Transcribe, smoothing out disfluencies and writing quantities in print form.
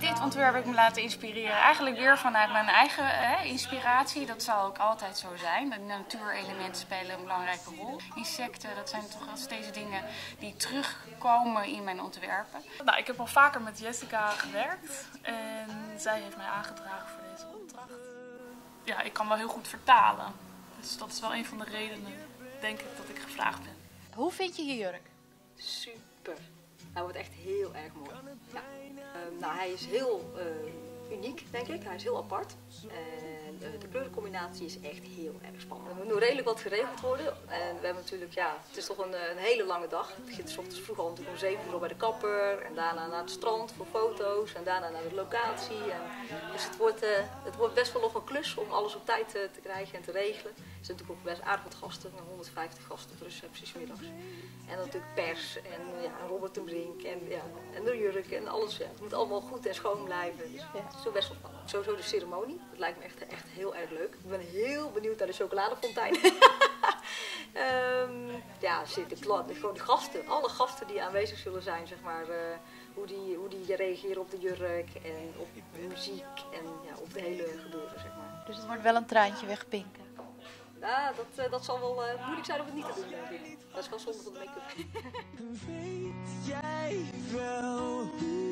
dit ontwerp heb ik me laten inspireren. Eigenlijk weer vanuit mijn eigen inspiratie. Dat zal ook altijd zo zijn. De natuurelementen spelen een belangrijke rol. Insecten, dat zijn toch wel steeds dingen die terugkomen in mijn ontwerpen. Nou, ik heb al vaker met Jessica gewerkt. En zij heeft mij aangedragen voor deze opdracht. Ja, ik kan wel heel goed vertalen. Dus dat is wel een van de redenen, denk ik, dat ik gevraagd ben. Hoe vind je je jurk? Super. Hij wordt echt heel erg mooi. Ja. Nou, hij is heel uniek, denk ik. Hij is heel apart. En de kleurencombinatie is echt heel erg spannend. Er moet nog redelijk wat geregeld worden. En we hebben natuurlijk, ja, het is toch een hele lange dag. Het begint 's ochtends vroeg al natuurlijk om 7 uur al bij de kapper. En daarna naar het strand voor foto's. En daarna naar de locatie. Dus het wordt best wel nog een klus om alles op tijd te krijgen en te regelen. Er zijn natuurlijk ook best aardig wat gasten. 150 gasten op de receptie 's middags. En dan natuurlijk pers en ja, Robert de Brink en de jurk en alles. Ja, het moet allemaal goed en schoon blijven. Dus ja, het is best wel spannend. Sowieso de ceremonie. Dat lijkt me echt heel erg leuk. Ik ben heel benieuwd naar de chocoladefontein. Ja, gewoon de gasten. Alle gasten die aanwezig zullen zijn, zeg maar. Hoe die reageren op de jurk en op de muziek en ja, op de hele gebeuren, zeg maar. Dus het wordt wel een traantje wegpinken. Ja, dat zal wel moeilijk zijn om het niet te doen, denk ik. Dat is wel zonde van de make-up. Weet jij wel hoe